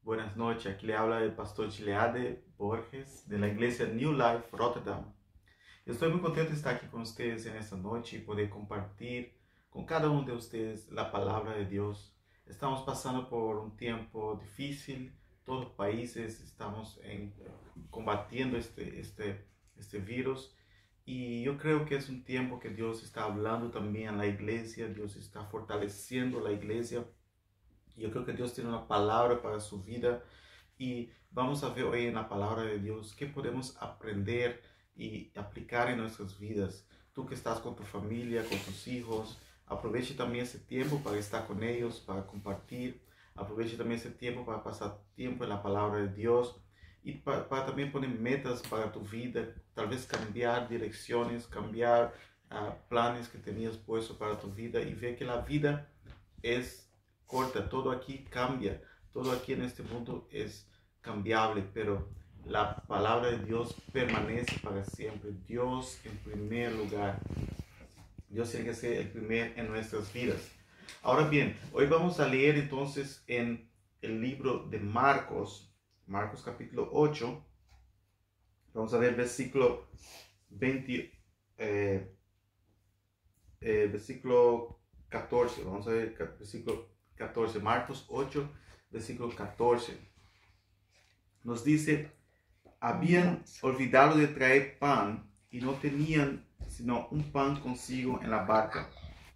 Buenas noches, aquí le habla el pastor Gileade Borges de la iglesia New Life Rotterdam. Estoy muy contento de estar aquí con ustedes en esta noche y poder compartir con cada uno de ustedes la palabra de Dios. Estamos pasando por un tiempo difícil, todos los países estamos combatiendo este virus, y yo creo que es un tiempo que Dios está hablando también a la iglesia, Dios está fortaleciendo la iglesia. Yo creo que Dios tiene una palabra para su vida y vamos a ver hoy en la palabra de Dios qué podemos aprender y aplicar en nuestras vidas. Tú que estás con tu familia, con tus hijos, aproveche también ese tiempo para estar con ellos, para compartir. Aproveche también ese tiempo para pasar tiempo en la palabra de Dios y para también poner metas para tu vida, tal vez cambiar direcciones, cambiar planes que tenías puesto para tu vida y ver que la vida es corta, todo aquí cambia, todo aquí en este mundo es cambiable, pero la palabra de Dios permanece para siempre. Dios en primer lugar. Dios tiene que ser el primer en nuestras vidas. Ahora bien, hoy vamos a leer entonces en el libro de Marcos, Marcos capítulo 8, vamos a ver versículo 20, versículo 14, vamos a ver versículo 14, Marcos 8, versículo 14. Nos dice, habían olvidado de traer pan y no tenían sino un pan consigo en la barca.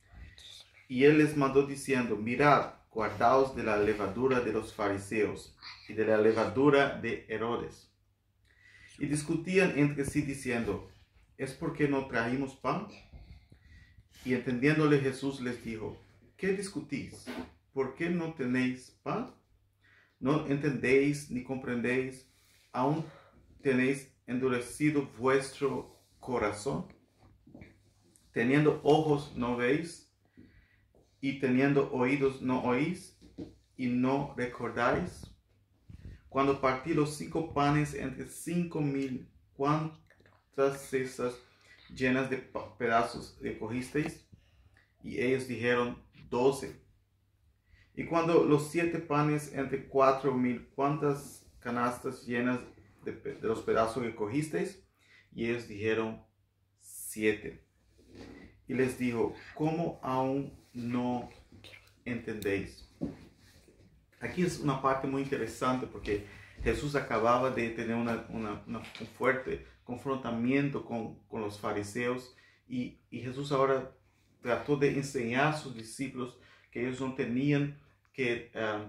Y él les mandó diciendo, mirad, guardaos de la levadura de los fariseos y de la levadura de Herodes. Y discutían entre sí diciendo, ¿es porque no trajimos pan? Y entendiéndole Jesús les dijo, ¿qué discutís? ¿Por qué no tenéis pan? ¿No entendéis ni comprendéis? ¿Aún tenéis endurecido vuestro corazón? Teniendo ojos no veis, y teniendo oídos no oís, y no recordáis. Cuando partí los 5 panes entre 5,000, ¿cuántas cestas llenas de pedazos recogisteis? Y ellos dijeron, 12. Y cuando los 7 panes entre 4,000, ¿cuántas canastas llenas de los pedazos recogisteis? Y ellos dijeron, 7. Y les dijo, ¿cómo aún no entendéis? Aquí es una parte muy interesante porque Jesús acababa de tener un fuerte confrontamiento con los fariseos y Jesús ahora trató de enseñar a sus discípulos que ellos no tenían que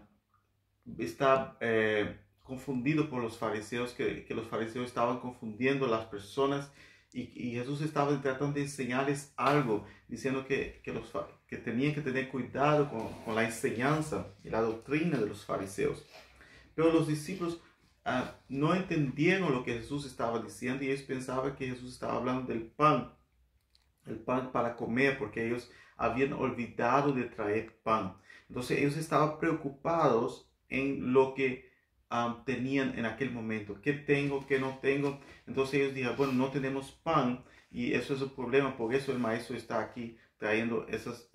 estar confundidos por los fariseos, que los fariseos estaban confundiendo a las personas y Jesús estaba tratando de enseñarles algo, diciendo que tenían que tener cuidado con la enseñanza y la doctrina de los fariseos. Pero los discípulos no entendieron lo que Jesús estaba diciendo y ellos pensaban que Jesús estaba hablando del pan, el pan para comer, porque ellos habían olvidado de traer pan. Entonces ellos estaban preocupados en lo que tenían en aquel momento. ¿Qué tengo? ¿Qué no tengo? Entonces ellos dijeron, bueno, no tenemos pan y eso es el problema. Por eso el maestro está aquí trayendo esas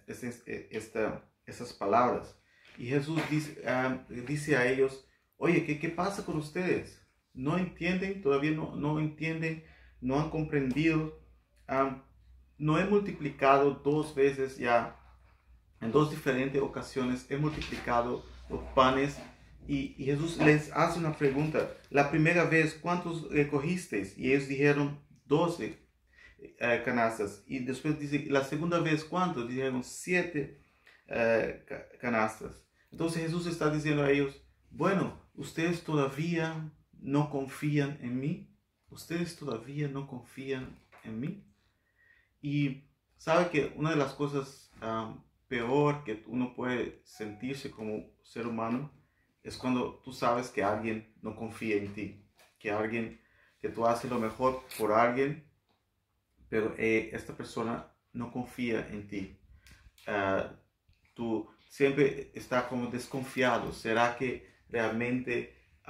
palabras. Y Jesús dice a ellos, oye, ¿qué pasa con ustedes? ¿No entienden? ¿Todavía no entienden? ¿No han comprendido? No he multiplicado 2 veces ya, en 2 diferentes ocasiones he multiplicado los panes y Jesús les hace una pregunta. La primera vez, ¿cuántos recogisteis? Y ellos dijeron 12 canastas. Y después dice, la segunda vez, ¿cuántos? Dijeron 7 canastas. Entonces Jesús está diciendo a ellos, bueno, ustedes todavía no confían en mí. Ustedes todavía no confían en mí. Y sabe que una de las cosas peor que uno puede sentirse como ser humano es cuando tú sabes que alguien no confía en ti, que tú haces lo mejor por alguien, pero esta persona no confía en ti. Tú siempre estás como desconfiado. ¿Será que realmente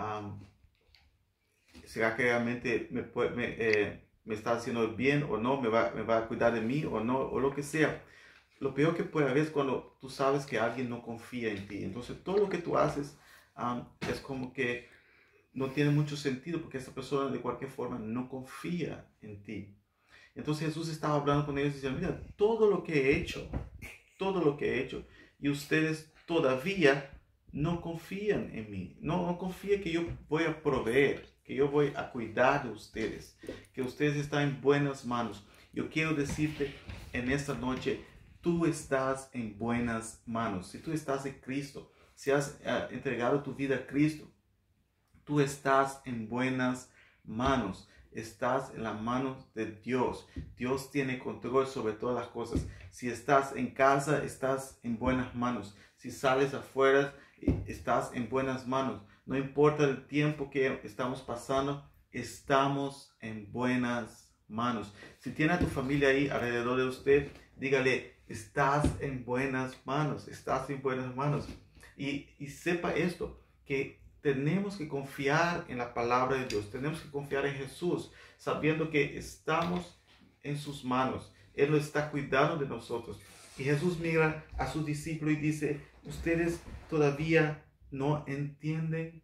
me está haciendo el bien o no? ¿Me va a cuidar de mí o no? O lo que sea. Lo peor que puede haber es cuando tú sabes que alguien no confía en ti. Entonces todo lo que tú haces es como que no tiene mucho sentido porque esta persona de cualquier forma no confía en ti. Entonces Jesús estaba hablando con ellos y decía, mira, todo lo que he hecho, y ustedes todavía no confían en mí, no confían que yo voy a proveer, que yo voy a cuidar de ustedes, que ustedes están en buenas manos. Yo quiero decirte en esta noche, tú estás en buenas manos. Si tú estás en Cristo, si has entregado tu vida a Cristo, tú estás en buenas manos. Estás en las manos de Dios. Dios tiene control sobre todas las cosas. Si estás en casa, estás en buenas manos. Si sales afuera, estás en buenas manos. No importa el tiempo que estamos pasando, estamos en buenas manos. Si tiene a tu familia ahí alrededor de usted, dígale, estás en buenas manos. Estás en buenas manos. Y sepa esto, que tenemos que confiar en la palabra de Dios. Tenemos que confiar en Jesús, sabiendo que estamos en sus manos. Él lo está cuidando de nosotros. Y Jesús mira a sus discípulos y dice, ustedes todavía no entienden.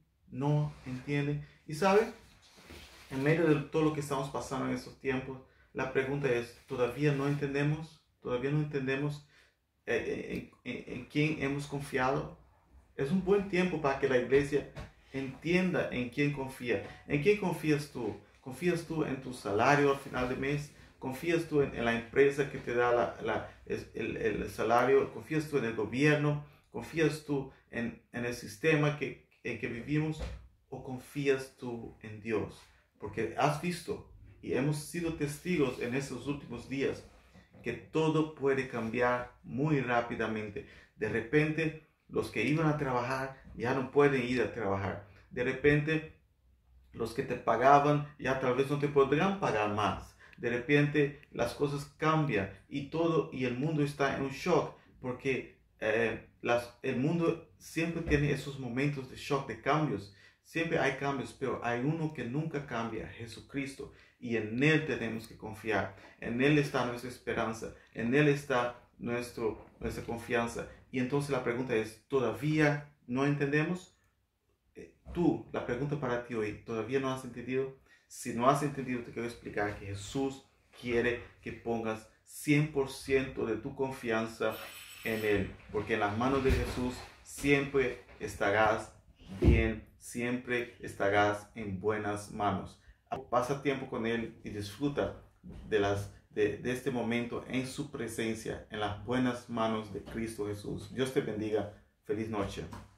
Y saben, en medio de todo lo que estamos pasando en estos tiempos, la pregunta es, ¿todavía no entendemos? ¿Todavía no entendemos en quién hemos confiado? Es un buen tiempo para que la iglesia entienda en quién confía. ¿En quién confías tú? ¿Confías tú en tu salario al final del mes? ¿Confías tú en la empresa que te da el salario? ¿Confías tú en el gobierno? ¿Confías tú en el sistema en que vivimos? ¿O confías tú en Dios? Porque has visto y hemos sido testigos en estos últimos días que todo puede cambiar muy rápidamente. De repente, los que iban a trabajar ya no pueden ir a trabajar. De repente, los que te pagaban ya tal vez no te podrán pagar más. De repente, las cosas cambian y el mundo está en un shock porque el mundo siempre tiene esos momentos de shock, de cambios. Siempre hay cambios, pero hay uno que nunca cambia, Jesucristo. Y en Él tenemos que confiar. En Él está nuestra esperanza. En Él está nuestra confianza. Y entonces la pregunta es, ¿todavía no entendemos? La pregunta para ti hoy, ¿todavía no has entendido? Si no has entendido, te quiero explicar que Jesús quiere que pongas 100% de tu confianza en Él. Porque en las manos de Jesús siempre estarás bien, siempre estarás en buenas manos. Pasa tiempo con Él y disfruta de este momento en su presencia, en las buenas manos de Cristo Jesús. Dios te bendiga. Feliz noche.